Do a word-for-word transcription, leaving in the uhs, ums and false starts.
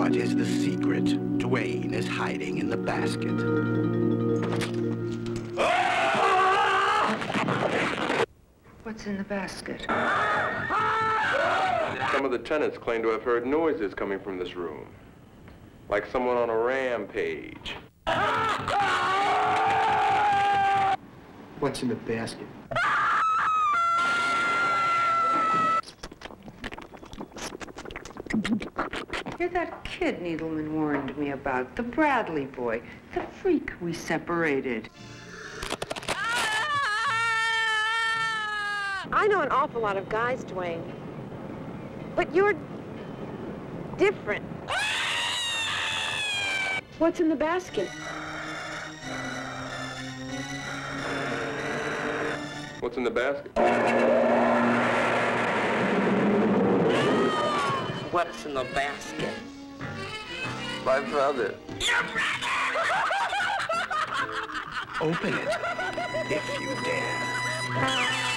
What is the secret Dwayne is hiding in the basket? What's in the basket? Some of the tenants claim to have heard noises coming from this room. Like someone on a rampage. What's in the basket? You're that kid Needleman warned me about, the Bradley boy, the freak we separated. I know an awful lot of guys, Dwayne, but you're different. What's in the basket? What's in the basket? What's in the basket? My brother. Your brother! Open it, if you dare.